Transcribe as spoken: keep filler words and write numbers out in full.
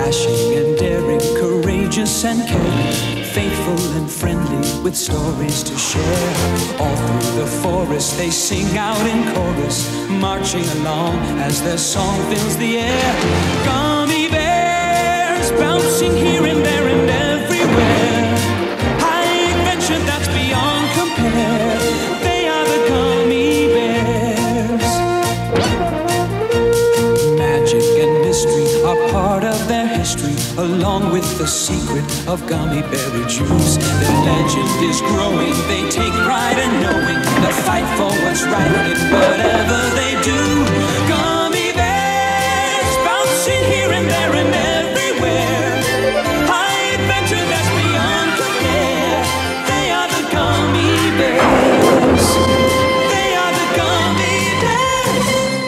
Dashing and daring, courageous and caring, faithful and friendly with stories to share. All through the forest they sing out in chorus, marching along as their song fills the air. Gummy bears bouncing here and there and everywhere, high adventure that's beyond compare. They are the gummy bears. Magic and mystery are part of their history, along with the secret of gummy berry juice. Their legend is growing, they take pride in knowing they'll fight for what's right in whatever they do.